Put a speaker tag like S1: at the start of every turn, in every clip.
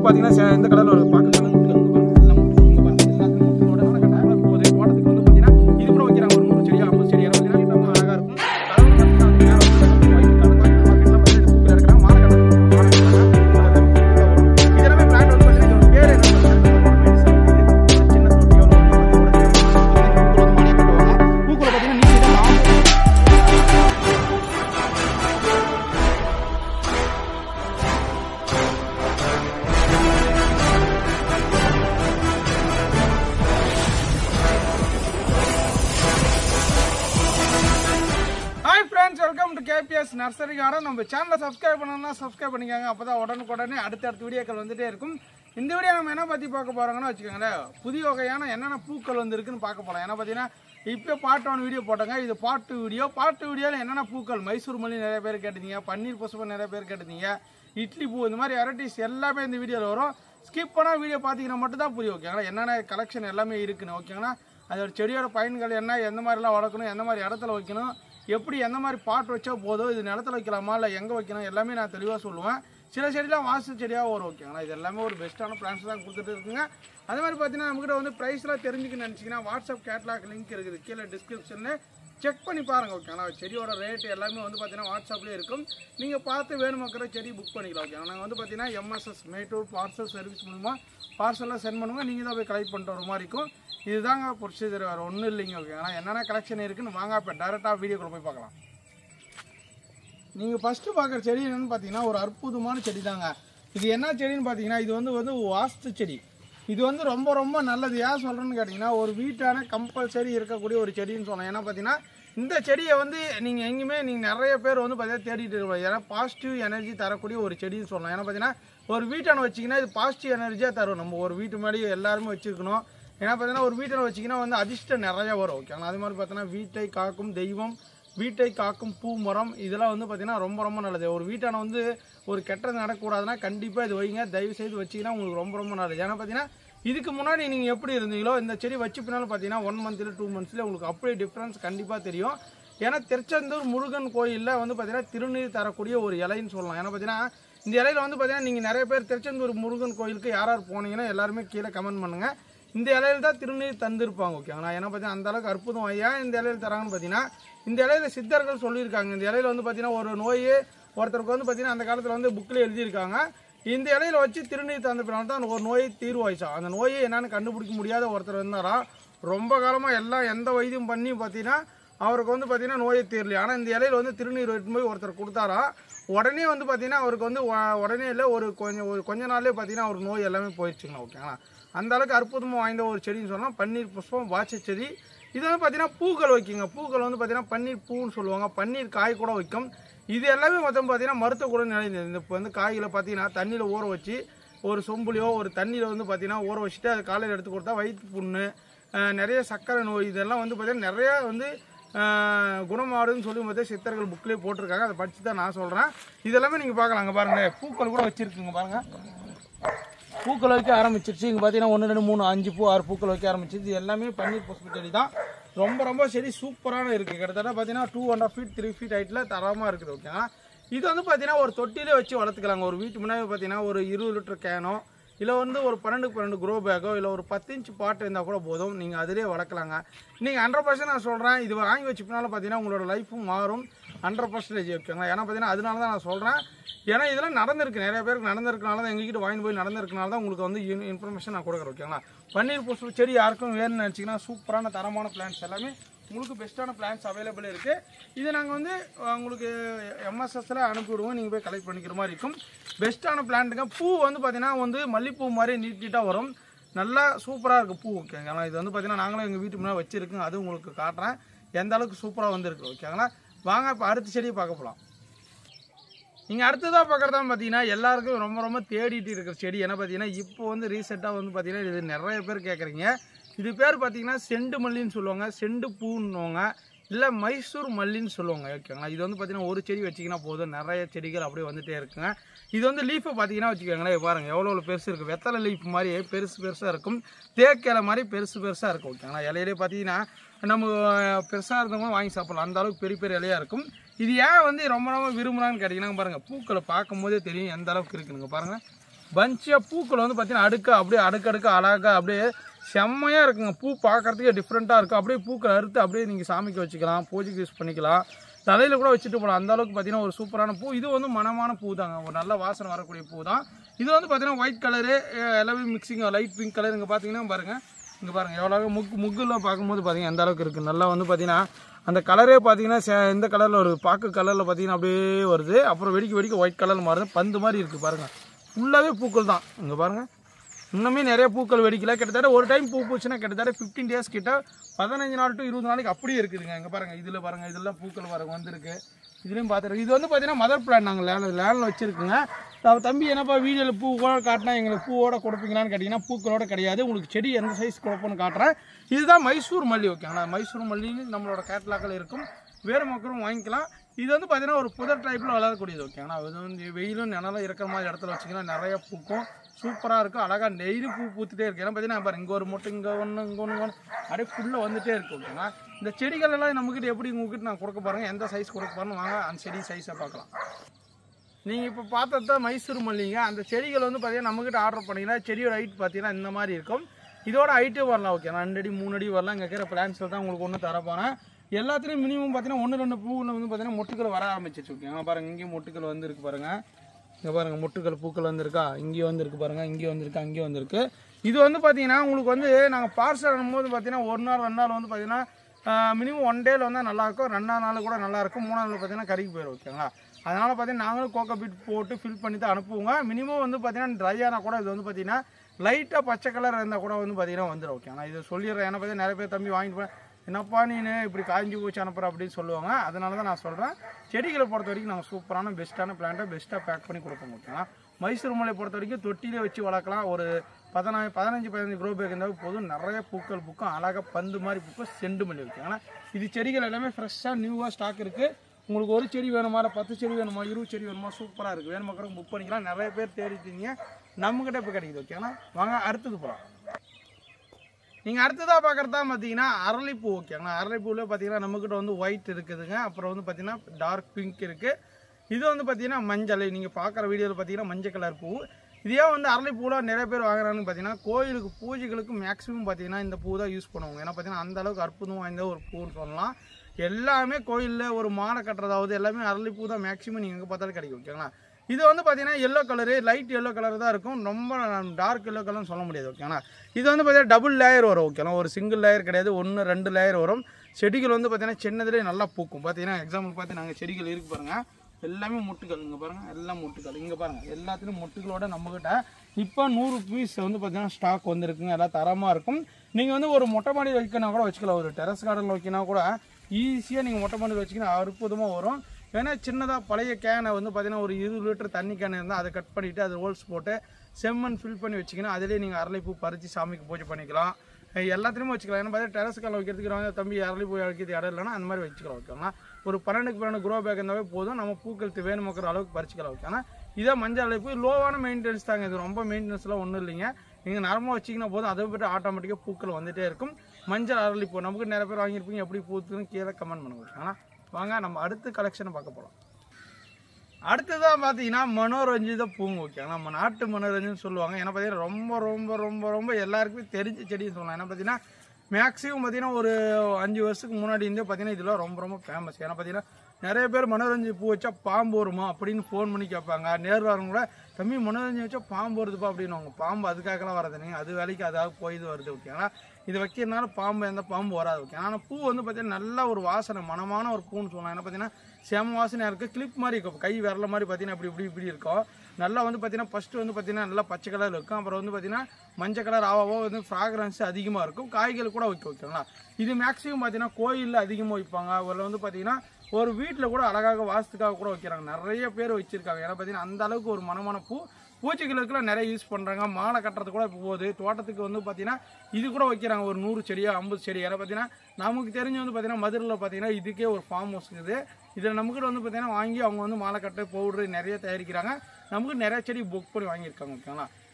S1: பார்த்தீங்கன்னா இந்த கலரில் ஒரு பார்க்க welcome to KPS nursery garden. நம்ம சேனலை சப்ஸ்கிரைப் பண்ணணும்னா சப்ஸ்கிரைப் பண்ணிக்கோங்க. அப்போ தான் உடனுக்குடனே அடுத்தடுத்த வீடியோக்கள் வந்துட்டே இருக்கும். இந்த வீடியோ நம்ம என்ன பற்றி பார்க்க போகிறோங்கன்னா வச்சுக்கோங்களேன், புதிய வகையான என்னென்ன பூக்கள் வந்துருக்குன்னு பார்க்க போகலாம். ஏன்னா பார்த்தீங்கன்னா இப்போ பார்ட் 1 வீடியோ போட்டாங்க, இது பார்ட் 2 வீடியோ. பார்ட் 2 வீடியோவில் என்னென்ன பூக்கள், மைசூர் மல்லி நிறைய பேர் கேட்டிருந்தீங்க, பன்னீர் புஷ்பம் நிறைய பேர் கேட்டிருந்தீங்க, இட்லி பூ, இந்த மாதிரி வெரைட்டிஸ் எல்லாமே இந்த வீடியோவில் வரும். ஸ்கிப் பண்ணால் வீடியோ பார்த்தீங்கன்னா மட்டும் தான் புரியும். ஓகேங்களா, என்னென்ன கலெக்ஷன் எல்லாமே இருக்குன்னு. ஓகேங்களா, அதோட செடியோட பயன்கள் என்ன, எந்த மாதிரிலாம் வளர்க்கணும், எந்த மாதிரி இடத்துல வைக்கணும், எப்படி எந்த மாதிரி பாட் வச்சா போதும், இது நிலத்தில் வைக்கலாமா இல்லை எங்கே வைக்கணும், எல்லாமே நான் தெளிவாக சொல்லுவேன். சில செடியெலாம் வாசு செடியாக வரும். ஓகேங்களா, இது எல்லாமே ஒரு பெஸ்ட்டான பிளான்ஸ் தான் கொடுத்துட்டு இருக்குங்க. அதே மாதிரி பார்த்தீங்கன்னா நம்மகிட்ட வந்து ப்ரைஸ்லாம் தெரிஞ்சுக்கணும்னு நினச்சிங்கன்னா வாட்ஸ்அப் கேட்லாக் லிங்க் இருக்குது கீழே டிஸ்கிரிப்ஷனில், செக் பண்ணி பாருங்கள். ஓகேங்களா, செடியோட ரேட்டு எல்லாமே வந்து பார்த்தீங்கன்னா வாட்ஸ்அப்லேயே இருக்கும். நீங்கள் பார்த்து வேணுமாக்கிற செடி புக் பண்ணிக்கலாம். ஓகேங்களா, நாங்கள் வந்து பார்த்தீங்கன்னா எம்எஸ்எஸ் மேட்டூர் பார்சல் சர்வீஸ் மூலமாக பார்சலாக சென்ட் பண்ணுவோம். நீங்கள் தான் போய் கலெக்ட் பண்ணிட்டு வர மாதிரி இருக்கும். இதுதாங்க ப்ரொசீஜர், வேறு ஒன்றும் இல்லைங்க. ஓகேங்களா, என்னென்ன கலெக்ஷன் இருக்குன்னு வாங்க இப்போ டேரெக்டாக வீடியோக்குள்ள போய் பார்க்கலாம். நீங்கள் ஃபஸ்ட்டு பார்க்குற செடி என்னென்னு பார்த்தீங்கன்னா ஒரு அற்புதமான செடி தாங்க. இது என்ன செடின்னு பார்த்தீங்கன்னா இது வந்து வாஸ்து செடி. இது வந்து ரொம்ப ரொம்ப நல்லது. ஏன் சொல்கிறேன்னு கேட்டிங்கன்னா ஒரு வீட்டான கம்பல்சரி இருக்கக்கூடிய ஒரு செடின்னு சொல்லலாம். ஏன்னா பார்த்தீங்கன்னா இந்த செடியை வந்து நீங்கள் எங்கேயுமே நீங்கள் நிறைய பேர் வந்து பார்த்தீங்கன்னா தேடிட்டு இருப்பாங்க. ஏன்னா பாசிட்டிவ் எனர்ஜி தரக்கூடிய ஒரு செடின்னு சொல்லலாம். ஏன்னா பார்த்தீங்கன்னா ஒரு வீட்டான வச்சிங்கன்னா இது பாசிட்டிவ் எனர்ஜியாக தரும். நம்ம ஒரு வீட்டு முன்னாடி எல்லாருமே வச்சுருக்கணும். ஏன்னா பார்த்தீங்கன்னா ஒரு வீட்டில் வச்சிங்கன்னா வந்து அதிர்ஷ்டம் நிறையா வரும். ஓகேங்களா, அது மாதிரி பார்த்தீங்கன்னா வீட்டை காக்கும் தெய்வம், வீட்டை காக்கும் பூ மரம், இதெல்லாம் வந்து பார்த்தீங்கன்னா ரொம்ப ரொம்ப நல்லது. ஒரு வீட்டான வந்து ஒரு கெட்டது நடக்கக்கூடாதுன்னா கண்டிப்பாக இது வைங்க, தயவு செய்து வச்சிங்கன்னா உங்களுக்கு ரொம்ப ரொம்ப நல்லது. ஏன்னா பார்த்தீங்கன்னா இதுக்கு முன்னாடி நீங்கள் எப்படி இருந்தீங்களோ இந்த செடி வச்சு பின்னாலும் பார்த்தீங்கன்னா 1 மந்த்தில் 2 மந்த்ஸில் உங்களுக்கு அப்படியே டிஃப்ரென்ஸ் கண்டிப்பாக தெரியும். ஏன்னா திருச்செந்தூர் முருகன் கோயிலில் வந்து பார்த்தீங்கன்னா திருநீர் தரக்கூடிய ஒரு இலைன்னு சொல்லலாம். ஏன்னா பார்த்தீங்கன்னா இந்த இலையில் வந்து பார்த்தீங்கன்னா நீங்கள் நிறைய பேர் திருச்செந்தூர் முருகன் கோயிலுக்கு யார் யார் போனீங்கன்னா எல்லாருமே கீழே கமெண்ட் பண்ணுங்கள். இந்த இலையில் தான் திருநீர் தந்திருப்பாங்க. ஓகேங்களா, ஏன்னா பார்த்தீங்கன்னா அந்தளவுக்கு அற்புதம். ஏன் இந்த இலையில் தராங்கன்னு பார்த்தீங்கன்னா இந்த இலையில் சித்தர்கள் சொல்லியிருக்காங்க. இந்த இலையில் வந்து பார்த்தீங்கன்னா ஒரு நோய் ஒருத்தருக்கு வந்து பார்த்தீங்கன்னா அந்த காலத்தில் வந்து புக்கில் எழுதியிருக்காங்க. இந்த இலையில் வச்சு திருநீர் தந்த பின்னால் தான் ஒரு நோயை தீர்வாயிச்சா. அந்த நோயை என்னன்னு கண்டுபிடிக்க முடியாத ஒருத்தர் இருந்தாரா, ரொம்ப காலமாக எல்லாம் எந்த வைத்தியம் பண்ணி பார்த்தீங்கன்னா அவருக்கு வந்து பார்த்தீங்கன்னா நோயை தீரலையா. ஆனால் இந்த இலையில் வந்து திருநீர் எடுத்து போய் ஒருத்தர் கொடுத்தாரா, உடனே வந்து பார்த்தீங்கன்னா அவருக்கு வந்து உடனே இல்லை ஒரு கொஞ்ச நாள்லேயே பார்த்தீங்கன்னா அவருக்கு நோய் எல்லாமே போயிடுச்சுங்களா. ஓகேங்களா, அந்த அளவுக்கு அற்புதமாக வாய்ந்த ஒரு செடின்னு சொல்லலாம். பன்னீர் புஷ்பம் வாட்ச செடி. இது வந்து பார்த்தீங்கன்னா பூக்கள் வைக்குங்க. பூக்கள் வந்து பார்த்தீங்கன்னா பன்னீர் பூன்னு சொல்லுவாங்க, பன்னீர் காய் கூட வைக்கும். இது எல்லாமே மொத்தம் பார்த்தீங்கன்னா மருத்துவ குணம் நிறைந்தது. இந்த இப்போ வந்து காய்களை பார்த்தீங்கன்னா தண்ணியில் ஊற வச்சு ஒரு சொம்புலையோ ஒரு தண்ணியில் வந்து பார்த்தீங்கன்னா ஊற வச்சுட்டு அது காலையில் எடுத்து கொடுத்தா வயிற்று புண்ணு, நிறைய சர்க்கரை நோய், இதெல்லாம் வந்து பார்த்தீங்கன்னா நிறையா வந்து குணமாடுன்னு சொல்லி பார்த்தா சித்தர்கள் புக்லேயே போட்டிருக்காங்க. அதை படித்து தான் நான் சொல்கிறேன். இதெல்லாமே நீங்கள் பார்க்கலாம். அங்கே பாருங்கள் பூக்கள் கூட வச்சுருக்குங்க. பாருங்கள் பூக்கள் வைக்க ஆரம்பிச்சிருச்சு. இங்கே பார்த்தீங்கன்னா 1 2 3 5 பூ 6 பூக்கள் வைக்க ஆரம்பிச்சிருச்சு. இது எல்லாமே பன்னீர் புஷ்ப செடி தான். ரொம்ப ரொம்ப செடி சூப்பரான இருக்குது. கிட்டத்தட்ட பார்த்தீங்கன்னா 2.5 feet 3 feet ஹைட்டில் தரமாக இருக்குது. ஓகேங்களா, இது வந்து பார்த்தீங்கன்னா ஒரு தொட்டிலே வச்சு வளர்த்துக்கலாங்க. ஒரு வீட்டு முன்னாடி பார்த்தீங்கன்னா ஒரு 20 லிட்டர் கேனோ இல்லை வந்து ஒரு 12 க்ரோ பேக்கோ இல்லை ஒரு 10 inch பாட்டு இருந்தால் கூட போதும், நீங்கள் அதிலே வளர்க்கலாங்க. நீங்கள் 100% நான் சொல்கிறேன், இது வாங்கி வச்சுப்பினாலும் பார்த்தீங்கன்னா உங்களோட லைஃப்பும் மாறும் 100%. ஓகேங்களா, ஏன்னா பார்த்தீங்கன்னா அதனால தான் நான் சொல்கிறேன். ஏன்னா இதெல்லாம் நடந்திருக்கு, நிறைய பேருக்கு நடந்திருக்கனால தான் எங்ககிட்ட வாங்கி போய் நடந்திருக்கனால தான் உங்களுக்கு வந்து இன்ஃபர்மேஷன் நான் கொடுக்குறேன். ஓகேங்களா, பன்னீர் புஷ்ப செடி யாருக்கும் வேணும்னு நினச்சிங்கன்னா சூப்பரான தரமான பிளான்ஸ் எல்லாமே உங்களுக்கு பெஸ்ட்டான பிளான்ஸ் அவைலபிள் இருக்குது. இது நாங்கள் வந்து உங்களுக்கு எம்எஸ்எஸ்ல அனுப்பிவிடுவோம், நீங்கள் போய் கலெக்ட் பண்ணிக்கிற மாதிரி இருக்கும். பெஸ்ட்டான பிளான்ட்டுங்க. பூ வந்து பார்த்தீங்கன்னா வந்து மல்லிப்பூ மாதிரி நீட்டாக வரும், நல்லா சூப்பராக இருக்குது பூ. ஓகேங்களா, இது வந்து பார்த்தீங்கன்னா நாங்களும் எங்கள் வீட்டு முன்னாடி வச்சுருக்கோங்க, அது உங்களுக்கு காட்டுறேன் எந்த அளவுக்கு சூப்பராக வந்துருக்கு. ஓகேங்களா, வாங்க இப்போ அடுத்த செடியை பார்க்க போகலாம். நீங்கள் அடுத்ததாக பார்க்குறதான்னு பார்த்தீங்கன்னா எல்லாருக்கும் ரொம்ப ரொம்ப தேடிட்டு இருக்கிற செடி என்ன பார்த்தீங்கன்னா இப்போ வந்து ரீசெண்டாக வந்து பார்த்தீங்கன்னா இது நிறைய பேர் கேட்குறீங்க. இது பேர் பார்த்தீங்கன்னா செண்டு மல்லின்னு சொல்லுவாங்க, செண்டு பூன்னுவாங்க, இல்லை மைசூர் மல்லின்னு சொல்லுவாங்க. ஓகேங்களா, இது வந்து பார்த்தீங்கன்னா ஒரு செடி வச்சிங்கன்னா போதும், நிறைய செடிகள் அப்படியே வந்துகிட்டே இருக்குங்க. இது வந்து லீஃபை பார்த்தீங்கன்னா வச்சுக்கோங்களேன், பாருங்கள் எவ்வளோ பெருசு இருக்குது. வெத்தலை லீஃப் மாதிரி பெருசாக இருக்கும், தேக்கிலை மாதிரி பெருசாக இருக்கும். ஓகேங்களா, இலையிலே பார்த்தீங்கன்னா நம்ம பெருசாக இருந்தவங்க வாங்கி சாப்பிடலாம், அந்த அளவுக்கு பெரிய பெரிய இலையாக இருக்கும். இது ஏன் வந்து ரொம்ப ரொம்ப விரும்புகிறான்னு கேட்டிங்கன்னா பாருங்கள் பூக்களை பார்க்கும் போதே தெரியும் எந்த அளவுக்கு இருக்குதுங்க. பாருங்கள் பஞ்சியாக பூக்கள் வந்து பார்த்தீங்கன்னா அடுக்கு அழகாக அப்படியே செம்மையாக இருக்குங்க. பூ பார்க்குறதுக்கே டிஃப்ரெண்ட்டாக இருக்கும். அப்படியே பூக்கள் அறுத்து அப்படியே நீங்கள் சாமிக்கு வச்சுக்கலாம், பூஜைக்கு யூஸ் பண்ணிக்கலாம், தலையில் கூட வச்சுட்டு போகலாம். அந்தளவுக்கு பார்த்தீங்கன்னா ஒரு சூப்பரான பூ. இது வந்து மனமான பூ தாங்க, ஒரு நல்ல வாசனை வரக்கூடிய பூ தான். இது வந்து பார்த்தீங்கன்னா ஒயிட் கலரு எல்லாமே மிக்சிங், லைட் பிங்க் கலர். இங்கே பார்த்தீங்கன்னா பாருங்கள், இங்கே பாருங்கள் எவ்வளோ முக்குலாம் பார்க்கும்போது பார்த்தீங்கன்னா எந்த அளவுக்கு இருக்குது. நல்லா வந்து பார்த்தீங்கன்னா அந்த கலரே பார்த்தீங்கன்னா இந்த கலரில் வருது, பாக்கு கலரில் பார்த்தீங்கன்னா அப்படியே வருது. அப்புறம் வெடிக்க ஒயிட் கலரில் மாறுது, பந்து மாதிரி இருக்குது பாருங்கள். ஃபுல்லாகவே பூக்கள் தான். இங்கே பாருங்கள், இன்னுமே நிறைய பூக்கள் வெடிக்கல. கிட்டத்தட்ட ஒரு டைம் பூ பூச்சுன்னா கிட்டத்தட்ட 15 days கிட்ட, 15 நாள் டு 20 நாளைக்கு அப்படியே இருக்குதுங்க. இங்கே பாருங்கள், இதில் பாருங்கள், இதெல்லாம் பூக்கள் வந்திருக்கு. இதுலேயும் பார்த்துருக்கு. இது வந்து பார்த்தீங்கன்னா மதர் பிளான் நாங்கள் லேண்டில் வச்சுருக்குங்க. தம்பி என்னப்பா வீடியோவில் பூ கூட காட்டினா எங்களுக்கு பூவோட கொடுப்பீங்களான்னு கேட்டிங்கன்னா பூக்களோட கிடையாது. உங்களுக்கு செடி எந்த சைஸ் கொடுப்போன்னு காட்டுறேன். இதுதான் மைசூர் மல்லி. ஓகேங்களா, மைசூர் மல்லி நம்மளோட கேட்லாக்கள் இருக்கும், வேறு மக்களும் வாங்கிக்கலாம். இது வந்து பார்த்தீங்கன்னா ஒரு புதர் டைப்பில் வளரக்கூடியது. ஓகேங்களா, இது வந்து வெயிலும் நிழலும் இருக்கிற மாதிரி இடத்துல வச்சிங்கன்னா நிறைய பூக்கும், சூப்பராக இருக்கும். அழகாக டெய்லி பூ பூத்துட்டே இருக்குது. ஏன்னா பார்த்தீங்கன்னா பாருங்க, இங்கே ஒரு மொட்டை, இங்கே ஒன்று அப்படியே ஃபுல்லாக வந்துகிட்டே இருக்குது. ஓகேங்களா, இந்த செடிகள் எல்லாம் நம்மக்கிட்ட எப்படி உங்ககிட்ட நான் கொடுக்க பாருங்கள், எந்த சைஸ் கொடுக்க பாருங்க, வாங்க அந்த செடி சைஸை பார்க்கலாம். நீங்கள் இப்போ பார்த்தது தான் மைசூர் மல்லிங்க. அந்த செடிகள் வந்து பார்த்தீங்கன்னா நம்மக்கிட்ட ஆர்டர் பண்ணிங்கன்னா செடியோட ஹைட் பார்த்தீங்கன்னா இந்த மாதிரி இருக்கும். இதோட ஹைட்டே வரலாம். ஓகே, 2 அடி 3 அடி வரலாம். இங்கே இருக்கிற பிளான்ஸில் தான் உங்களுக்கு ஒன்று தரப்போகிறேன். எல்லாத்துலேயும் மினிமம் பார்த்தீங்கன்னா 1-2 பூவில் வந்து பார்த்தீங்கன்னா மொட்டுக்கள் வர ஆரம்பிச்சிச்சு. ஓகேங்க, பாருங்கள் இங்கேயும் மொட்டுக்கள் வந்துருக்கு பாருங்கள். இங்கே பாருங்கள், மொட்டுக்கள் பூக்கள் வந்திருக்கா, இங்கேயும் வந்துருக்கு பாருங்கள், இங்கேயும் வந்திருக்கு, அங்கேயும் வந்திருக்கு. இது வந்து பார்த்தீங்கன்னா உங்களுக்கு வந்து நாங்கள் பார்சல் அனுப்பும்போது பார்த்தீங்கன்னா 1 நாள் 2 நாள் வந்து பார்த்தீங்கன்னா மினிமம் 1 டேயில் வந்தால் நல்லாயிருக்கும், 2ஆம் நாள் கூட நல்லாயிருக்கும், 3ஆம் நாள் பார்த்தீங்கன்னா கறிக்கு போயிடும். ஓகேங்களா, அதனால் பார்த்தீங்கன்னா நாங்களும் கோகோ பீட் போட்டு ஃபில் பண்ணி தான் அனுப்புவோங்க. மினிமம் வந்து பார்த்தீங்கன்னா ட்ரை ஆனால் கூட இது வந்து பார்த்தீங்கன்னா லைட்டாக பச்சை கலர் இருந்தால் கூட வந்து பார்த்தீங்கன்னா வந்துடும். ஓகே, நான் இதை சொல்லிடுறேன். ஏன்னா பார்த்தீங்கன்னா நிறைய பேர் தம்பி வாங்கிட்டு போய் என்னப்பா நீனு இப்படி காய்ஞ்சி போச்சு அனுப்புகிற அப்படின்னு சொல்லுவாங்க. அதனால தான் நான் சொல்கிறேன். செடிகளை பொறுத்த வரைக்கும் நாங்கள் சூப்பரான பெஸ்ட்டான பிளான்ட்டை பெஸ்ட்டாக பேக் பண்ணி கொடுப்போம். ஓகேங்களா, மைசூர் மல்லியை பொறுத்த வரைக்கும் தொட்டிலே வச்சு வளர்க்கலாம். ஒரு 15 க்ரோ பேக் இருந்தால் போதும், நிறைய பூக்கள் பூக்கும், அழகாக பந்து மாதிரி பூக்கும், செண்டு மல்லி. ஓகேங்களா, இது செடிகள் எல்லாமே ஃப்ரெஷ்ஷாக நியூவாக ஸ்டாக் இருக்குது. உங்களுக்கு ஒரு செடி வேணுமா, 10 செடி வேணுமா, 20 செடி வேணுமா, சூப்பராக இருக்குது. வேணும் மக்களுக்கு புக் பண்ணிக்கலாம். நிறைய பேர் தேடிட்டீங்க, நம்மக்கிட்ட இப்போ கிடைக்குது. ஓகேங்களா, வாங்க அடுத்தது போகலாம். நீங்கள் அடுத்ததாக பார்க்குறதா பார்த்தீங்கன்னா அரளிப்பூ. ஓகேங்களா, அரளிப்பூவில் பார்த்தீங்கன்னா நம்மக்கிட்ட வந்து ஒயிட் இருக்குதுங்க, அப்புறம் வந்து பார்த்தீங்கன்னா டார்க் பிங்க் இருக்குது. இது வந்து பார்த்தீங்கன்னா மஞ்சள், நீங்கள் பார்க்குற வீடியோவில் பார்த்தீங்கன்னா மஞ்சள் கலர் பூ. இதே வந்து அரளிப்பூவில் நிறைய பேர் வாங்குறாங்கன்னு பார்த்தீங்கன்னா கோயிலுக்கு பூஜைகளுக்கு மேக்ஸிமம் பார்த்தீங்கன்னா இந்த பூ தான் யூஸ் பண்ணுவாங்க. ஏன்னா பார்த்தீங்கன்னா அந்தளவுக்கு அற்புதம் வாய்ந்த ஒரு பூன்னு சொல்லலாம். எல்லாமே கோயிலில் ஒரு மாலை கட்டுறதாவது எல்லாமே அரளிப்பூ தான் மேக்ஸிமம் நீங்கள் எங்கே பார்த்தாலும் கிடைக்கும். ஓகேங்களா, இது வந்து பார்த்தீங்கன்னா yellow colour, light yellow colour தான் இருக்கும், ரொம்ப டார்க் எல்லோ கலர்னு சொல்ல முடியாது. ஓகேங்களா, இது வந்து பார்த்தீங்கன்னா டபுள் லேயர் வரும். ஓகேங்களா, ஒரு சிங்கிள் லேயர் கிடையாது, 1-2 லேயர் வரும். செடிகள் வந்து பார்த்தீங்கன்னா சின்னதுலேயே நல்லா பூக்கும். பார்த்தீங்கன்னா எக்ஸாம்பிள் பார்த்து நாங்கள் செடிகள் இருக்கு பாருங்கள், எல்லாமே மொட்டுக்கள். இங்கே பாருங்கள், எல்லாம் மொட்டுக்கள். இங்கே பாருங்கள், எல்லாத்துலேயும் மொட்டுகளோட நம்மக்கிட்ட இப்போ 100 பீஸ் வந்து பார்த்தீங்கன்னா ஸ்டாக் வந்துருக்குங்க. எல்லாம் தரமாக இருக்கும். நீங்கள் வந்து ஒரு மொட்டை மாடி வைக்கணும் கூட வச்சுக்கலாம், ஒரு டெரஸ் கார்டனில் வைக்கினா கூட ஈஸியாக நீங்கள் மொட்டை மாடி வச்சிங்கன்னா அற்புதமாக வரும். ஏன்னா சின்னதாக பழைய கேனை வந்து பார்த்தீங்கன்னா ஒரு 20 லிட்டர் தண்ணி கேன் இருந்தால் அதை கட் பண்ணிவிட்டு அதை ஹோல்ஸ் போட்டு செம்மண் ஃபில் பண்ணி வச்சிங்கன்னா அதிலே நீங்கள் அரளிப்பூ பறித்து சாமிக்கு பூஜை பண்ணிக்கலாம், எல்லாத்துலேயுமே வச்சுக்கலாம். ஏன்னா பார்த்தீங்கன்னா டெரஸ் காலில் வைக்கிறதுக்கு தம்பி அரளிப்பூ வைக்கிறது இடம் இல்லைன்னா அந்த மாதிரி வச்சுக்கலாம். ஓகேங்களா, ஒரு 12 க்ரோ பேக் இருந்தாவே போதும், நம்ம பூக்கள் வேணுமக்கிற அளவுக்கு பறிச்சிக்கலாம். ஓகேனா, இதே மஞ்சள் அரளிப்பூ லோவான மெயின்டெனன்ஸ் தாங்க, இது ரொம்ப மெயின்டெனன்ஸ்லாம் ஒன்றும் இல்லைங்க. நீங்கள் நார்மலாக வச்சிங்கன்னா போதும், அதை விட்டு ஆட்டோமேட்டிக்காக பூக்கள் வந்துகிட்டே இருக்கும். மஞ்சள் அரளிப்பூ நமக்கு நிறைய பேர் வாங்கியிருப்பீங்க, எப்படி பூத்துன்னு கீழே கமெண்ட் பண்ணுங்க. ஆனால் வாங்க நம்ம அடுத்த கலெக்ஷனை பார்க்க போகிறோம். அடுத்ததாக பார்த்தீங்கன்னா மனோரஞ்சித பூங்க. ஓகே, நம்ம நாட்டு மனோரஞ்சன் சொல்லுவாங்க. ஏன்னா பார்த்தீங்கன்னா ரொம்ப ரொம்ப ரொம்ப ரொம்ப எல்லாருக்குமே தெரிஞ்ச செடின்னு சொல்லலாம். ஏன்னா பார்த்தீங்கன்னா மேக்ஸிமம் பார்த்தீங்கன்னா ஒரு 5 வருஷத்துக்கு முன்னாடி இருந்தே பார்த்தீங்கன்னா இதெல்லாம் ரொம்ப ரொம்ப ஃபேமஸ். ஏன்னா பார்த்தீங்கன்னா நிறைய பேர் மனோரஞ்சி பூ வச்சா பாம்பு வருமா அப்படின்னு ஃபோன் பண்ணி கேட்பாங்க. நேரில் வரவங்க கூட தம்பி மனோரஞ்சி வச்சா பாம்பு வருதுப்பா அப்படின்னுவாங்க. பாம்பு அதுக்காகலாம் வராது, நீங்கள் அது வேலைக்கு அதாவது போய் இது வருது. ஓகேங்களா, இது வைக்கிறதுனால பாம்பு எந்த பாம்பு வராது. ஓகே, ஆனால் பூ வந்து பார்த்தீங்கன்னா நல்ல ஒரு வாசனை, மனமான ஒரு பூன்னு சொல்லலாம். ஏன்னா பார்த்தீங்கன்னா செம வாசனையாக இருக்குது, கிளிப் மாதிரி இருக்கும், கை விரல மாதிரி பார்த்தீங்கன்னா இப்படி இருக்கும். நல்லா வந்து பார்த்தீங்கன்னா ஃபஸ்ட்டு வந்து பார்த்தீங்கன்னா நல்லா பச்சை கலர் இருக்கும், அப்புறம் வந்து பார்த்தீங்கன்னா மஞ்சள் கலர் ஆவாவோ வந்து ஃப்ராக்ரன்ஸ் அதிகமாக இருக்கும், காய்கள் கூட வைக்க. ஓகேங்களா, இது மேக்ஸிமம் பார்த்தீங்கன்னா கோயிலில் அதிகமாக வைப்பாங்க. அதில் வந்து பார்த்தீங்கன்னா ஒரு வீட்டில் கூட அழகாக வாசத்துக்காக கூட வைக்கிறாங்க, நிறைய பேர் வச்சுருக்காங்க. ஏன்னா பார்த்தீங்கன்னா அந்த அளவுக்கு ஒரு மனமான பூ. பூச்சிகளுக்குலாம் நிறைய யூஸ் பண்ணுறாங்க, மாலை கட்டுறது கூட இப்போ போகுது. தோட்டத்துக்கு வந்து பார்த்தீங்கன்னா இது கூட வைக்கிறாங்க, ஒரு 100 செடியோ 50 செடி. ஏன்னா பார்த்தீங்கன்னா நமக்கு தெரிஞ்சு வந்து பார்த்தீங்கன்னா மதுரையில் பார்த்தீங்கன்னா இதுக்கே ஒரு ஃபார்ம் ஹவுஸ் இருக்குது. இதில் நம்மக்கிட்ட வந்து பார்த்தீங்கன்னா வாங்கி அவங்க வந்து மாலை கட்டு பவுட்ரு நிறைய தயாரிக்கிறாங்க. நமக்கு நிறைய செடி புக் பண்ணி வாங்கியிருக்காங்க. ஓகேங்களா,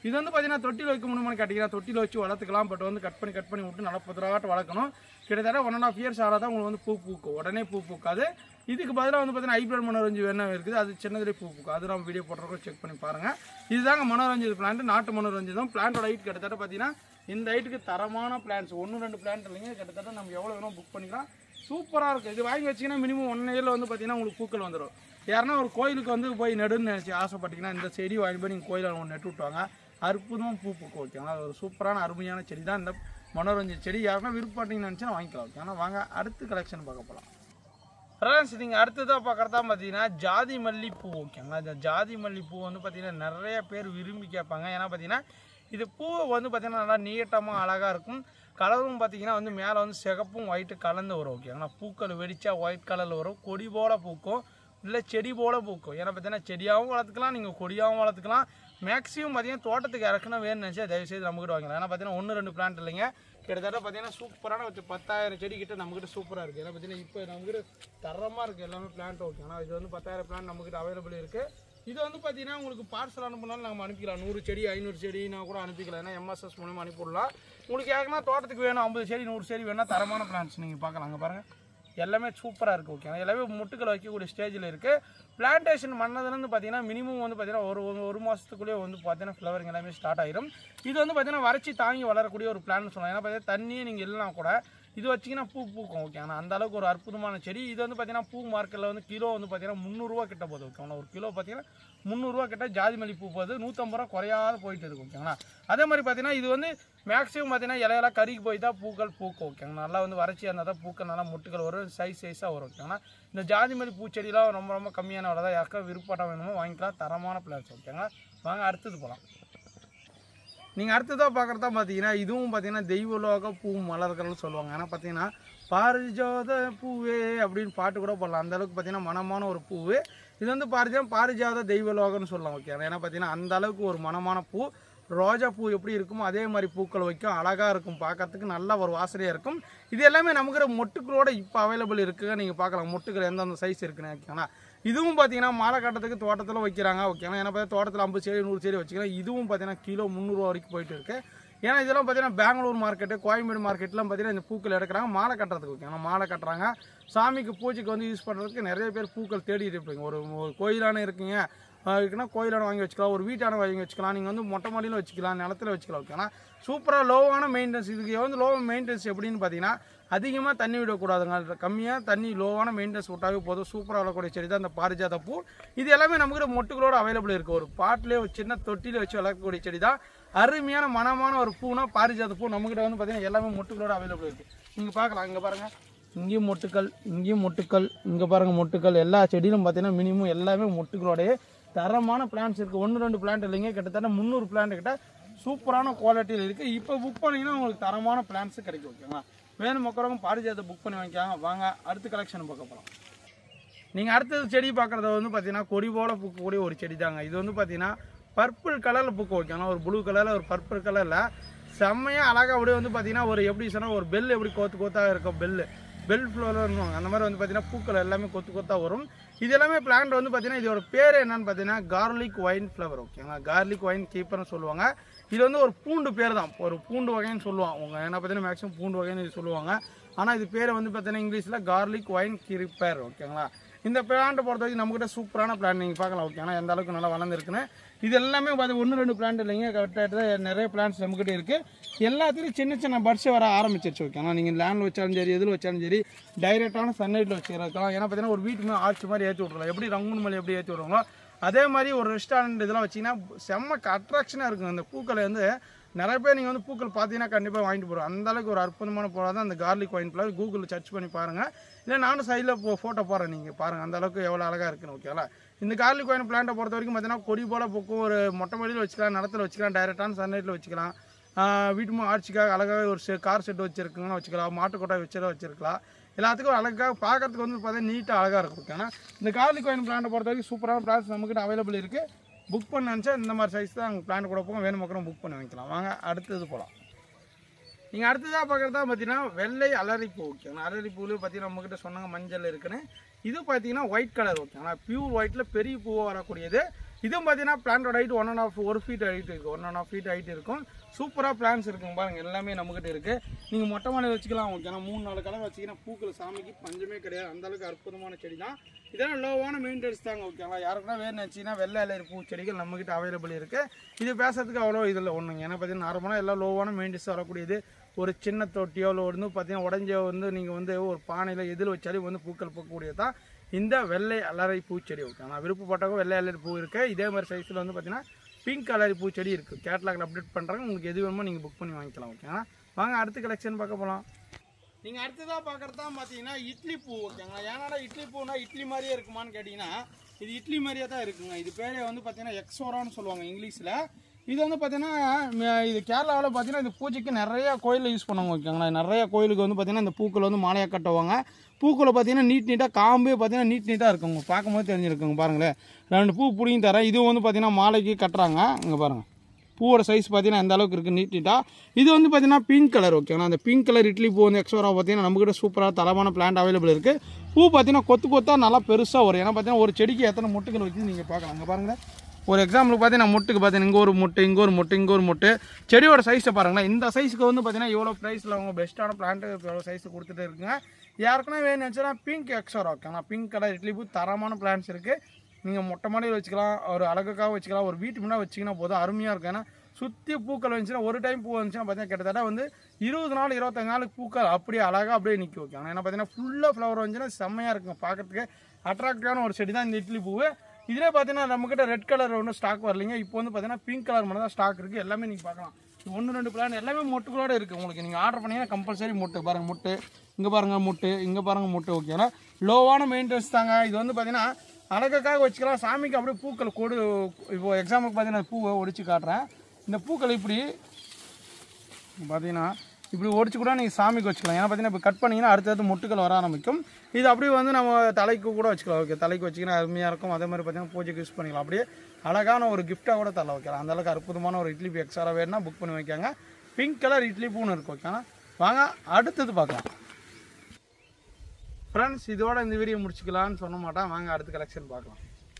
S1: இது வந்து பார்த்தீங்கன்னா தொட்டியில் வைக்க முடியுமான்னு கேட்டிங்கன்னா தொட்டியில் வச்சு வளர்த்துக்கலாம். பட் வந்து கட் பண்ணி விட்டு நல்லா புதுராட்டு வளர்க்கணும். கிட்டத்தட்ட 1.5 இயர்ஸ் ஆனால் தான் உங்களுக்கு வந்து பூ பூக்கும். உடனே பூ பூக்காது. இதுக்கு பதிலாக வந்து பார்த்தீங்கன்னா ஹைப்ரிட் மனோரஞ்சு வேணும் இருக்குது. அது சின்னதுலேயே பூ பூக்கும். அது நம்ம வீடியோ போட்டுறோம், செக் பண்ணி பாருங்கள். இதுதாங்க மனோரஞ்சு பிளான்ட். நாட்டு மனோரஞ்சு தான். பிளான்ட்டோட ஹைட் கிட்டத்தட்ட பார்த்தீங்கன்னா இந்த ஹைட்டுக்கு தரமான பிளான்ட்ஸ் 1-2 பிளான்ட் இல்லைங்க. கிட்டத்தட்ட நம்ம எவ்வளோ வேணும் புக் பண்ணிக்கலாம். சூப்பராக இருக்குது. இது வாங்கி வச்சிங்கன்னா மினிமம் 1 இயரில் வந்து பார்த்தீங்கன்னா உங்களுக்கு பூக்கள் வந்துடும். யாருன்னா ஒரு கோயிலுக்கு வந்து போய் நடுன்னு நினச்சி ஆசைப்பட்டீங்கன்னா இந்த செடி வாங்கி போய் நீங்கள் கோயிலில் ஒன்று நட்டு விட்டுவாங்க. அற்புதமாக பூ பூக்கும். ஓகேங்களா? அது ஒரு சூப்பரான அருமையான செடி தான் இந்த மனோரஞ்சு செடி. யாருன்னா விருப்பப்பட்டீங்கன்னு நினச்சினா வாங்கிக்கலாம். ஓகேங்களா? வாங்க அடுத்த கலெக்ஷன் பார்க்க போகலாம். ஃப்ரெண்ட்ஸ், நீங்கள் அடுத்ததாக பார்க்குறதா பார்த்தீங்கன்னா ஜாதி மல்லிப்பூ. ஓகேங்களா? இந்த ஜாதி மல்லிப்பூ வந்து பார்த்தீங்கன்னா நிறைய பேர் விரும்பி கேட்பாங்க. ஏன்னா பார்த்தீங்கன்னா இது பூ வந்து பார்த்தீங்கன்னா நல்லா நீட்டமாக அழகாக இருக்கும். கலரும் பார்த்தீங்கன்னா வந்து மேலே வந்து சிகப்பும் ஒயிட்டு கலந்து வரும். ஓகேங்களா? பூக்கள் வெடிச்சா ஒயிட் கலரில் வரும். கொடி போல் பூக்கும், இல்லை செடி போல் பூக்கும். ஏன்னா பார்த்தீங்கன்னா செடியாகவும் வளர்த்துக்கலாம், நீங்கள் கொடியாகவும் வளர்த்துக்கலாம். மேக்ஸிமம் பார்த்தீங்கன்னா தோட்டத்துக்கு இறக்கணும் வேணும்னு நினச்சா தயவுசெய்து நம்மகிட்ட வாங்கலாம். ஏன்னா பார்த்தீங்கன்னா 1-2 பிளான்ட் இல்லைங்க. கிட்டத்தட்ட பார்த்தீங்கன்னா சூப்பரான ஒரு 10,000 செடி கிட்ட நம்மகிட்ட சூப்பராக இருக்குது. ஏன்னா பார்த்தீங்கன்னா இப்போ நம்மகிட்ட தரமாக இருக்குது எல்லாமே பிளான்ட். ஓகேங்களா? இது வந்து 10,000 பிளான்ட் நம்மகிட்ட அவைலபிள் இருக்குது. இது வந்து பார்த்தீங்கன்னா உங்களுக்கு பார்சல் அனுப்பினாலும் நம்ம அனுப்பிக்கலாம். 100 செடி 500 செடினா கூட அனுப்பிக்கலாம். ஏன்னா எம்எஸ்எஸ் மூலமாக அனுப்பிவிடலாம். உங்களுக்கு யாருன்னா தோட்டத்துக்கு வேணும் 50 செடி 100 செடி வேணால் தரமான பிளான்ட்ஸ் நீங்கள் பார்க்கலாம். அங்கே பாருங்கள், எல்லாமே சூப்பராக இருக்குது. ஓகே, எல்லாமே முட்டுக்களை வைக்கக்கூடிய ஸ்டேஜில் இருக்குது. பிளான்டேஷன் பண்ணதுலேருந்து பார்த்தீங்கன்னா மினிமம் வந்து பார்த்தீங்கன்னா ஒரு மாதத்துக்குள்ளேயே வந்து பார்த்தீங்கன்னா ஃப்ளவரிங் எல்லாமே ஸ்டார்ட் ஆகிடும். இது வந்து பார்த்தீங்கன்னா வறட்சி தாங்கி வளரக்கூடிய ஒரு பிளான் சொல்லலாம். ஏன்னா பார்த்தீங்கன்னா தண்ணியே நீங்கள் இல்லைனா கூட இது வச்சிங்கன்னா பூ பூக்கும். ஓகே, ஆனால் அந்த அளவுக்கு ஒரு அற்புதமான செடி. இது வந்து பார்த்தீங்கன்னா பூ மார்க்கெட்டில் வந்து கிலோ வந்து பார்த்தீங்கன்னா 300 கிட்ட போகுது. ஓகேங்களா? ஒரு கிலோ பார்த்தீங்கன்னா 300 கிட்ட ஜாதி மல்லி பூ போகுது. 150 குறையாத போயிட்டு இருக்கு. ஓகேங்களா? அதே மாதிரி பார்த்தீங்கன்னா இது வந்து மேக்ஸிமம் பார்த்தீங்கன்னா இலையெல்லாம் கறிக்கு போய் தான் பூக்கள் பூக்கும். ஓகேங்களா? நல்லா வந்து வறட்சியாக இருந்தால் தான் பூக்கள் நல்லா முட்டுகள் வரும், சைஸாக வரும். ஓகேங்களா? இந்த ஜாதி மல்லி பூச்செடியெலாம் ரொம்ப கம்மியான விலை தான். யாருக்கா விருப்பப்படம் வேணுமோ வாங்கிக்கலாம். தரமான பிளான்ஸ். ஓகேங்களா? வாங்க அடுத்தது போகலாம். நீங்கள் அடுத்ததாக பார்க்குறதா பார்த்தீங்கன்னா இதுவும் பார்த்தீங்கன்னா தெய்வலோக பூ மலர்கள்னு சொல்லுவாங்க. ஏன்னா பார்த்தீங்கன்னா பாரிஜாத பூவே அப்படின்னு பாட்டு கூட போடலாம். அந்தளவுக்கு பார்த்தீங்கன்னா மனமான ஒரு பூவு. இது வந்து பாரிஜாத தெய்வலோகம்னு சொல்லலாம். ஓகே, ஏன்னா பார்த்தீங்கன்னா அந்த அளவுக்கு ஒரு மனமான பூ. ரோஜா பூ எப்படி இருக்குமோ அதே மாதிரி பூக்கள் வைக்கும். அழகாக இருக்கும், பார்க்கறதுக்கு நல்ல ஒரு வாசனையாக இருக்கும். இது எல்லாமே நமக்கு மொட்டுக்களோட இப்போ அவைலபிள் இருக்குங்க. நீங்கள் பார்க்கலாம் மொட்டுக்கள் எந்தெந்த சைஸ் இருக்குன்னு. ஓகேங்களா? இதுவும் பார்த்தீங்கன்னா மாலை கட்டத்துக்கு தோட்டத்தில் வைக்கிறாங்க. ஓகேங்களா? ஏன்னா பார்த்தா தோட்டத்தில் 50 செடி 100 செடி வச்சுக்கலாம். இதுவும் பார்த்தீங்கன்னா கிலோ 300 வரைக்கும் போயிட்டு இருக்குது. ஏன்னா இதெல்லாம் பார்த்தீங்கன்னா பெங்களூர் மார்க்கெட்டு, கோயம்பேடு மார்க்கெட்லாம் பார்த்தீங்கன்னா இந்த பூக்கள் எடுக்கிறாங்க மாலை கட்டுறதுக்கு. ஓகேங்களா? மாலை கட்டுறாங்க, சாமிக்கு பூஜைக்கு வந்து யூஸ் பண்ணுறதுக்கு நிறைய பேர் பூக்கள் தேடிட்டு இருப்பீங்க. ஒரு கோயிலான இருக்குங்க இருக்குன்னா கோயிலான வாங்கி வச்சுக்கலாம், ஒரு வீட்டான வாங்கி வச்சுக்கலாம், நீங்கள் வந்து மொட்டை மாடியில் வச்சுக்கலாம், நிலத்தில் வச்சுக்கலாம். ஓகேங்களா? சூப்பராக லோவான மெயின்டெனன்ஸ். இதுக்கு வந்து லோ மெயின்டெனன்ஸ் எப்படின்னு பார்த்தீங்கன்னா அதிகமாக தண்ணி விடக்கூடாதுங்க. கம்மியாக தண்ணி லோவான மெயின்டெனன்ஸ் விட்டாவே போதும். சூப்பராக வளரக்கூடிய செடி தான் இந்த பாரிஜாத பூ. இது எல்லாமே நமக்கு மொட்டுகளோட அவைலபிள் இருக்குது. ஒரு பாட்டிலே ஒரு சின்ன தொட்டியில் வச்சு வளர்க்கக்கூடிய செடி தான். அருமையான மனமான ஒரு பூனா பாரிஜாத பூ. நம்மகிட்ட வந்து பார்த்தீங்கன்னா எல்லாமே மொட்டுகளோட அவைலபிள் இருக்குது. நீங்கள் பார்க்கலாம், இங்கே பாருங்கள், இங்கேயும் மொட்டுக்கள், இங்கேயும் மொட்டுக்கள், இங்கே பாருங்கள் மொட்டுக்கள். எல்லா செடியிலும் பார்த்தீங்கன்னா மினிமம் எல்லாமே மொட்டுகளோடைய தரமான பிளான்ஸ் இருக்குது. 1-2 பிளான்ட் இல்லைங்க, கிட்டத்தட்ட 300 பிளான்ட் கிட்ட சூப்பரான குவாலிட்டியில் இருக்குது. இப்போ புக் பண்ணிங்கன்னா உங்களுக்கு தரமான பிளான்ஸு கிடைக்கும். ஓகேங்களா? வேணும் மக்களவங்க பாரிஜாத்தை புக் பண்ணி வாங்கிக்காங்க. வாங்க அடுத்த கலெக்ஷன் பார்க்க போகலாம். நீங்கள் அடுத்தது செடி பார்க்குறத வந்து பார்த்தீங்கன்னா கொடி போல் பூக்கக்கூடிய ஒரு செடி தாங்க. இது வந்து பார்த்தீங்கன்னா பர்பிள் கலரில் பூக்க வைக்கலாம். ஒரு ப்ளூ கலரில் ஒரு பர்பிள் கலரில் செம்மையாக அழகாக அப்படியே வந்து பார்த்தீங்கன்னா ஒரு எப்படி சொன்னால் ஒரு பெல் எப்படி கொத்தாக இருக்கும், பெல் ஃப்ளவர்னு அந்த மாதிரி வந்து பார்த்தீங்கன்னா பூக்கள் எல்லாமே கொத்தாக வரும். இது எல்லாமே பிளான்ட் வந்து பார்த்தீங்கன்னா இதோட பேர் என்னன்னு பார்த்தீங்கன்னா கார்லிக் ஒயின் ஃப்ளவர். ஓகேங்களா? கார்லிக் ஒயின் கீப்பர்னு சொல்லுவாங்க. இது வந்து ஒரு பூண்டு பேர் தான், ஒரு பூண்டு வகைன்னு சொல்லுவாங்க. என்ன பார்த்தீங்கன்னா மேக்ஸிமம் பூண்டு வகைன்னு இது சொல்லுவாங்க. ஆனால் இது பேர் வந்து பார்த்தீங்கன்னா இங்கிலீஷில் கார்லிக் ஒயின் கீப்பர். ஓகேங்களா? இந்த பிளான்ட்டை பொறுத்த வரைக்கும் நம்மகிட்ட சூப்பரான பிளான் நீங்கள் பார்க்கலாம். ஓகேங்களா? எந்த அளவுக்கு நல்லா வளர்ந்துருக்குன்னு. இது எல்லாமே பார்த்து 1-2 பிளான்ட் இல்லைங்க, கரெக்டாக நிறைய பிளான்ட்ஸ் நம்மகிட்ட இருக்குது. எல்லாத்துலேயும் சின்ன பட்ஸ் வர ஆரம்பிச்சிருச்சு. ஓகேங்களா? நீங்கள் லேண்டில் வச்சாலும் சரி, எதில் வச்சாலும் சரி, டைரெக்டான சன்லைட்டில் வச்சுருக்கலாம். ஏன்னா பார்த்தீங்கன்னா ஒரு வீட்டு மேலே ஆர்ச் மாதிரி ஏற்றி விட்றலாம். எப்படி ரங்கூன் மலை எப்படி ஏற்றி விட்றாங்களோ அதே மாதிரி ஒரு ரெஸ்டாரண்ட் இதெல்லாம் வச்சிங்கன்னா செம்ம அட்ராக்ஷனாக இருக்கும். அந்த பூக்களை வந்து நிறைய பேர் நீங்கள் வந்து பூக்கள் பார்த்தீங்கன்னா கண்டிப்பாக வாங்கிட்டு போகிறோம். அந்தளவுக்கு ஒரு அற்புதமான பூவாக தான் அந்த கார்லிக் ஒயின் ஃப்ளவர். கூகுளில் சர்ச் பண்ணி பாருங்கள், இல்லை நானும் சைடில் ஃபோட்டோ போடுறேன், நீங்கள் பாருங்கள் அந்தளவுக்கு எவ்வளோ அழகாக இருக்குன்னு. ஓகேங்களா? இந்த கார்லிக் ஒயின் பிளான்ட்டை பொறுத்த வரைக்கும் பார்த்தீங்கன்னா கொடி போல் பூக்கும். ஒரு மொட்டை மாடியில் வச்சுக்கலாம், நிலத்தில் வச்சுக்கலாம், டைரெக்டான சன்லைட்டில் வச்சுக்கலாம். வீட்டு ஆட்சிக்காக அழகாக ஒரு கார் செட்டு வச்சுருக்குங்கன்னு வச்சுக்கலாம், மாட்டுக்கொட்டாய் வச்சுருக்கலாம். எல்லாத்துக்கும் அழகாக பார்க்கறதுக்கு வந்து பார்த்தீங்கன்னா நீட்டாக அழகாக இருக்கும். ஓகேனா? இந்த கார்லிக் ஒயின் பிளான்ட்டை பொறுத்த வரைக்கும் சூப்பரான பிளான்ஸ் நம்மக்கிட்ட அவைலபிள் இருக்குது. புக் பண்ண நினச்சா இந்த மாதிரி சைஸ் தான் அங்கே பிளான் கொடுப்போம். வேணும் மக்களும் புக் பண்ணி வாங்கிக்கலாம். வாங்க அடுத்தது போகலாம். நீங்கள் அடுத்ததாக பார்க்குறதா பார்த்தீங்கன்னா வெள்ளை அலரிப்பூ. ஓகேங்களா? அலரிப்பூவில் பார்த்தீங்கன்னா நம்மக்கிட்ட சொன்னாங்க மஞ்சள் இருக்குன்னு. இது பார்த்தீங்கன்னா ஒயிட் கலர். ஓகேங்களா? பியூர் ஒயிட்டில் பெரிய பூவாக வரக்கூடியது. இதுவும் பார்த்தீங்கன்னா பிளான்டோட ஹைட் 1.5 ஃபீட் ஹைட் இருக்குது, 1.5 ஃபீட் ஹைட் இருக்கும். சூப்பராக பிளான்ஸ் இருக்குங்க பாருங்கள், எல்லாமே நம்மகிட்ட இருக்குது. நீங்கள் மொட்டை மாடி வச்சுக்கலாம் ஓகேனா, 3-4 கலர் வச்சிங்கன்னா பூக்கள் சாமிக்கு பஞ்சமே கிடையாது, அந்தளவுக்கு அற்புதமான செடி தான். இதெல்லாம் லோவான மெயின்டெனன்ஸ் தாங்க ஓகேங்களா. யாருக்குன்னா வேணும்னு வச்சிங்கன்னா வெள்ளை இலையர் பூச்செடிகள் நம்மகிட்ட அவைலபிள் இருக்குது. இது பேசுறதுக்கு அவ்வளோ இதில் ஒன்றுங்க, ஏன்னா பார்த்தீங்கன்னா நார்மலாக எல்லாம் லோவான மெயின்டெனன்ஸ் வரக்கூடியது. ஒரு சின்ன தொட்டியோ இல்லை வந்து பார்த்தீங்கன்னா உடஞ்ச வந்து நீங்கள் வந்து ஒரு பானையில் எதில் வச்சாலும் வந்து பூக்கள் பூக்கக்கூடியதான் இந்த வெள்ளை அலரை பூச்செடி ஓகேங்களா. விருப்பப்பட்டவங்க வெள்ளை அலரி பூ இருக்குது. இதே மாதிரி சைஸில் வந்து பார்த்தீங்கன்னா பிங்க் அலரி பூச்செடி இருக்குது. கேட்லாகில் அப்டேட் பண்ணுறாங்க, உங்களுக்கு எது வேணுமோ நீங்கள் புக் பண்ணி வாங்கிக்கலாம் ஓகேங்களா. வாங்க அடுத்த கலெக்ஷன் பார்க்க போகலாம். நீங்கள் அடுத்ததாக பார்க்குறது தான் பார்த்தீங்கன்னா இட்லி பூ ஓகேங்களா. ஏன்னா இட்லி பூனா இட்லி மாதிரியே இருக்குமான்னு கேட்டிங்கன்னா இது இட்லி மாதிரியே தான் இருக்குங்க. இது பேரே வந்து பார்த்தீங்கன்னா எக்ஸோரான்னு சொல்லுவாங்க இங்கிலீஷில். இது வந்து பார்த்தீங்கன்னா இது கேரளாவில் பார்த்தீங்கன்னா இந்த பூஜைக்கு நிறையா கோயிலில் யூஸ் பண்ணுவாங்க ஓகேங்களா. நிறையா கோயிலுக்கு வந்து பார்த்தீங்கன்னா இந்த பூக்கள் வந்து மாலையாக கட்டுவாங்க. பூக்களை பார்த்தீங்கன்னா நீட்டாக காம்பே பார்த்தீங்கன்னா நீட்டாக இருக்குங்க, பார்க்கும்போது தெரிஞ்சிருக்குங்க. பாருங்களேன் 2 பூ பிடிங்கி தரேன். இது வந்து பார்த்தீங்கன்னா மாலைக்கு கட்டுறாங்க. இங்கே பாருங்கள் பூவோட சைஸ் பார்த்தீங்கன்னா எந்த அளவுக்கு இருக்குது நீட்டாக. இது வந்து பார்த்தீங்கன்னா பிங்க் கலர் ஓகேங்களா. அந்த பிங்க் கலர் இட்லி பூ வந்து எக்ஸோரா பார்த்தீங்கன்னா நம்மகிட்ட சூப்பராக தரமான பிளான்ட் அவைலபிள் இருக்குது. பூ பார்த்தீங்கன்னா கொத்தாக நல்லா பெருசாக வரும். ஏன்னா பார்த்தீங்கன்னா ஒரு செடிக்கு எத்தனை முட்டுகள் வைக்கிது நீங்கள் பார்க்கலாம். அங்கே பாருங்கள், ஒரு எக்ஸாம்பிளுக்கு பார்த்தீங்கன்னா முட்டுக்கு பார்த்தீங்கன்னா இங்கே ஒரு முட்டு, இங்கே ஒரு முட்டு, இங்கே ஒரு முட்டு. செடியோட சைஸை பாருங்களேன். இந்த சைஸுக்கு வந்து பார்த்தீங்கன்னா இவ்வளோ ப்ரைஸில் அவங்க பெஸ்ட்டான பிளான்ட்டு இவ்வளோ சைஸு கொடுத்துட்டு இருக்குங்க. யாருக்குன்னா வேணும்னு வச்சுன்னா பிங்க் எக்ஸோரா ஓகேங்களா. பிங்க் கலர் இட்லி பூ தரமான பிளான்ஸ் இருக்குது. நீங்கள் மொட்டை மாடியில் வச்சுக்கலாம், ஒரு அழகுக்காக வச்சுக்கலாம், ஒரு வீட்டு முன்னாடி வச்சிங்கன்னா போதும், அருமையாக இருக்கும். ஏன்னா சுற்றி பூக்கள் வந்துச்சுன்னா ஒரு டைம் பூ வந்துச்சுன்னா பார்த்தீங்கன்னா கிட்டத்தட்ட வந்து 20 நாள் 25 நாளுக்கு பூக்கள் அப்படியே அழகாக அப்படியே நிற்கும் ஓகே. ஏன்னா பார்த்தீங்கன்னா ஃபுல்லாக ஃப்ளவர் வந்துச்சுன்னா செம்மையாக இருக்குங்க, பார்க்குறதுக்கு அட்ராக்டிவான ஒரு செடி தான் இந்த இட்லி பூ. இதிலே பார்த்தீங்கன்னா நம்மக்கிட்ட ரெட் கலர் ஒன்றும் ஸ்டாக் வரலைங்க. இப்போ வந்து பார்த்தீங்கன்னா பிங்க் கலர் மட்டும் தான் ஸ்டாக் இருக்குது. எல்லாமே நீங்கள் பார்க்கலாம், 1-2 பிளான் எல்லாமே மொட்டுகளோடு இருக்குது. உங்களுக்கு நீங்கள் ஆர்டர் பண்ணிங்கன்னா கம்பல்சரி முட்டு பாருங்கள், முட்டு இங்கே பாருங்கள், முட்டு இங்கே பாருங்கள், முட்டு ஓகேனா. லோவான மெயின்டெனன்ஸ் தாங்க. இது வந்து பார்த்தீங்கன்னா அழகுக்காக வச்சுக்கலாம், சாமிக்கு அப்படியே பூக்கள் கொடு. இப்போ எக்ஸாம்பிளுக்கு பார்த்தீங்கன்னா பூவை ஒடிச்சு காட்டுறேன். இந்த பூக்கள் இப்படி பார்த்தீங்கன்னா இப்படி ஒடிச்சு கூட நீங்கள் சாமிக்கு வச்சுக்கலாம். ஏன்னா பார்த்தீங்கன்னா இப்போ கட் பண்ணிங்கன்னா அடுத்தடுத்து முட்டுக்கள் வர ஆரம்பிக்கும். இது அப்படியே வந்து நம்ம தலைக்கு கூட வச்சுக்கலாம் ஓகே. தலைக்கு வச்சிங்கன்னா அருமையாக இருக்கும். அதே மாதிரி பார்த்தீங்கன்னா பூஜைக்கு யூஸ் பண்ணிக்கலாம். அப்படியே அழகான ஒரு கிஃப்ட்டாக கூட தரலாம் ஓகேங்களா. அந்தளவுக்கு அற்புதமான ஒரு இட்லி பூ எக்ஸ்ட்ரா வேணுன்னா புக் பண்ணி வைக்காங்க. பிங்க் கலர் இட்லி பூன்னு இருக்கும் ஓகேங்களா. வாங்க அடுத்தது பார்க்கலாம் ஃப்ரெண்ட்ஸ். இதோட இந்த வீடியோ முடிச்சுக்கலான்னு சொல்ல மாட்டேன். வாங்க அடுத்த கலெக்ஷன் பார்க்கலாம்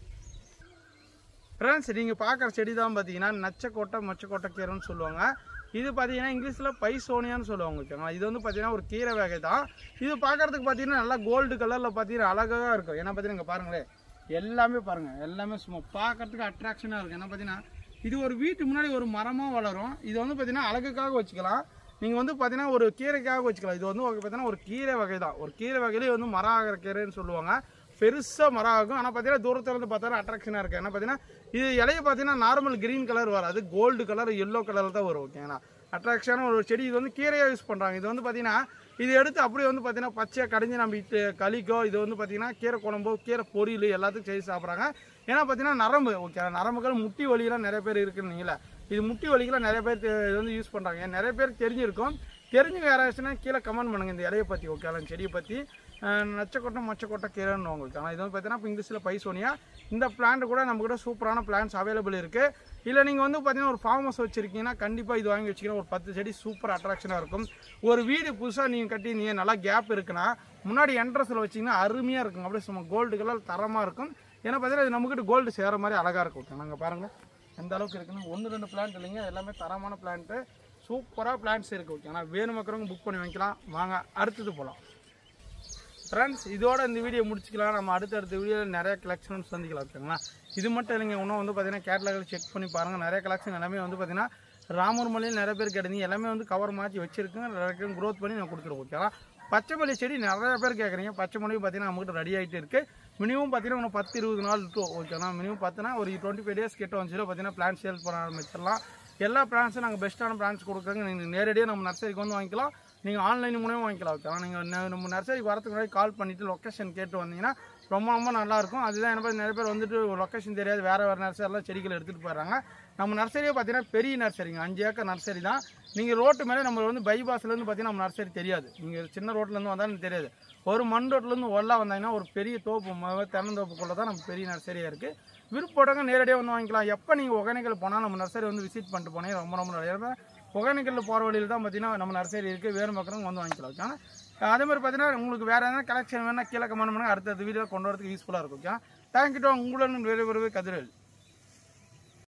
S1: ஃப்ரெண்ட்ஸ். நீங்கள் பார்க்குற செடி தான் பார்த்தீங்கன்னா நச்சக்கோட்டை மொச்சக்கோட்டை கீரைன்னு சொல்லுவாங்க. இது பார்த்தீங்கன்னா இங்கிலீஷில் பைசோனியான்னு சொல்லுவாங்க ஓகேங்களா. இது வந்து பார்த்தீங்கன்னா ஒரு கீரை வகை தான். இது பார்க்குறதுக்கு பார்த்தீங்கன்னா நல்லா கோல்டு கலரில் பார்த்தீங்கன்னா அழகாக இருக்கும். ஏன்னா பார்த்தீங்கன்னா இங்கே பாருங்களேன், எல்லாமே பாருங்கள், எல்லாமே சும்மா பார்க்குறதுக்கு அட்ராக்ஷனாக இருக்கும். ஏன்னா பார்த்தீங்கன்னா இது ஒரு வீட்டு முன்னாடி ஒரு மரமாக வளரும். இது வந்து பார்த்தீங்கன்னா அழகுக்காக வச்சுக்கலாம். நீங்கள் வந்து பார்த்தீங்கன்னா ஒரு கீரைக்காக வச்சுக்கலாம். இது வந்து பார்த்தீங்கன்னா ஒரு கீரை வகை தான். ஒரு கீரை வகையிலே வந்து மரம் ஆகிற கீரைன்னு சொல்லுவாங்க. பெருசாக மரம் ஆகும். ஆனால் பார்த்தீங்கன்னா தூரத்தில் இருந்து பார்த்தா அட்ராக்ஷனாக இருக்குது. ஏன்னா பார்த்தீங்கன்னா இது இலையை பார்த்தீங்கன்னா நார்மல் கிரீன் கலர் வராது, கோல்டு கலர் எல்லோ கலரில் தான் வரும் ஓகேங்களா. அட்ராக்ஷனான ஒரு செடி. இது வந்து கீரையாக யூஸ் பண்ணுறாங்க. இது வந்து பார்த்தீங்கன்னா இது எடுத்து அப்படியே வந்து பார்த்தீங்கன்னா பச்சையாக கடைஞ்சி நம்ம களிக்கோ, இது வந்து பார்த்தீங்கன்னா கீரை குழம்போ கீரை பொரியல் எல்லாத்துக்கும் செய்து சாப்பிட்றாங்க. ஏன்னா பார்த்தீங்கன்னா நரம்பு ஓகே, நரம்புகள் முட்டி வலியெல்லாம் நிறைய பேர் இருக்குன்னீங்களா. இது முட்டி வலிக்கெல்லாம் நிறைய பேர் இது வந்து யூஸ் பண்ணுறாங்க. நிறைய பேருக்கு தெரிஞ்சிருக்கும். தெரிஞ்சுங்க யாராச்சுன்னா கீழே கமெண்ட் பண்ணுங்கள் இந்த இலையை பற்றி ஓகேங்களா. செடியை பற்றி நச்சக்கொட்டை மொச்சக்கொட்டை கீரைன்னு உங்களுக்கு. ஆனால் இது வந்து பார்த்தீங்கன்னா இப்போ இங்கிலீஷில் பைசோனியா. இந்த பிளான்ட் கூட நம்மக்கிட்ட சூப்பரான பிளான்ஸ் அவைலபிள் இருக்குது. இல்லை நீங்கள் வந்து பார்த்தீங்கன்னா ஒரு ஃபார்ம் ஹவுஸ் வச்சுருக்கீங்கன்னா கண்டிப்பாக இது வாங்கி வச்சிங்கன்னா ஒரு 10 செடி சூப்பர் அட்ராக்ஷனாக இருக்கும். ஒரு வீடு புதுசாக நீங்கள் கட்டி நீங்கள் நல்லா கேப் இருக்குன்னா முன்னாடி என்ட்ரன்ஸில் வச்சிங்கன்னா அருமையாக இருக்கும். அப்படியே சும்மா கோல்டு கலர் தரமாக இருக்கும். ஏன்னா பார்த்தீங்கன்னா இது நம்மக்கிட்ட கோல்டு சேர மாதிரி அழகாக இருக்கும் ஓகே. நாங்கள் பாருங்கள் எந்த அளவுக்கு இருக்குன்னு. 1-2 பிளான்ட் இல்லைங்க, எல்லாமே தரமான பிளான்ட்டு, சூப்பராக பிளான்ட்ஸ் இருக்குது ஓகே. ஆனால் வேணும் மக்கறவங்க புக் பண்ணி வைக்கலாம். வாங்க அடுத்தது போகலாம் ஃப்ரெண்ட்ஸ். இதோட இந்த வீடியோ முடிச்சுக்கலாம். நம்ம அடுத்தடுத்த வீடியோவில் நிறைய கலெக்ஷன் சந்திக்கலாம் ஓகேங்களா. இது மட்டும் இல்லைங்க, இன்னும் வந்து பார்த்தீங்கன்னா கேட்லாகில் செக் பண்ணி பாருங்கள். நிறைய கலெக்ஷன் எல்லாமே வந்து பார்த்தீங்கன்னா ராமூர் மலையில் நிறைய பேர் கேட்டீங்க. எல்லாமே வந்து கவர் மாற்றி வச்சுருக்கேன், நிறைய க்ரோத் பண்ணி நான் கொடுத்துருவோம் ஓகேவா. பச்சை மல்லி செடி நிறைய பேர் கேட்குறீங்க. பச்சை மல்லியும் பார்த்தீங்கன்னா நம்மகிட்ட ரெடி ஆகிட்டு இருக்குது. மினிமம் பார்த்தீங்கன்னா இன்னும் 10-20 நாள் இருக்கும் ஓகேண்ணா. மினிமம் பார்த்தீங்கன்னா ஒரு 25 days கிட்ட வந்துச்சுன்னா பார்த்தீங்கன்னா பிளான்ட் சேல் பண்ண ஆரம்பிச்சிடலாம். எல்லா பிளான்ஸும் நாங்கள் பெஸ்ட்டான பிளான்ஸ் கொடுக்குறாங்க. நீங்கள் நேரடியாக நம்ம நர்சரிக்கு வந்து வாங்கிக்கலாம், நீங்கள் ஆன்லைன் மூலமாக வாங்கிக்கலாம் ஓகே. நீங்கள் நம்ம நர்சரிக்கு வரதுக்கு முன்னாடி கால் பண்ணிவிட்டு லொக்கேஷன் கேட்டு வந்தீங்கன்னா ரொம்ப நல்லாயிருக்கும். அதுதான் என்ன நிறைய பேர் வந்துட்டு லொக்கேஷன் தெரியாது, வேறு நர்சரிலாம் செடிகள் எடுத்துகிட்டு போயிடுறாங்க. நம்ம நர்சரியே பார்த்தீங்கன்னா பெரிய நர்சரிங்க, 5 ஏக்கர் நர்சரி தான். நீங்கள் ரோட்டு மேலே நம்ம வந்து பைபாஸ்லேருந்து பார்த்தீங்கன்னா நம்ம நர்சரி தெரியாது. நீங்கள் சின்ன ரோட்லேருந்து வந்தாலும் தெரியாது. ஒரு மண் ரோட்லேருந்து ஒல்லா வந்தாங்கன்னா ஒரு பெரிய தோப்பு தென்னந்தோப்புக்குள்ளே தான் நம்ம பெரிய நர்சரியாக இருக்குது. விருப்பப்பட்டவங்க நேரடியாக வந்து வாங்கிக்கலாம். எப்போ நீங்கள் ஒகேனக்கல் போனால் நம்ம நர்சரி வந்து விசிட் பண்ணிட்டு போனீங்க ரொம்ப நிறைய ஒகேனக்கல்ல போகிற வழியில் தான் பார்த்தீங்கன்னா நம்ம நர்சரி இருக்குது. வேறு மக்களும் வந்து வாங்கிக்கலாம் ஓகே. அதே மாதிரி பார்த்தீங்கன்னா உங்களுக்கு வேறு எதனா கலெக்ஷன் வேணால் கீழே கமெண்ட் பண்ணுங்கள். அடுத்த வீடியோ கொண்டு வரதுக்கு யூஸ்ஃபுல்லாக இருக்கும் ஓகே. தேங்க்யூ. உங்களுடன் வேறு கதிரவேல்.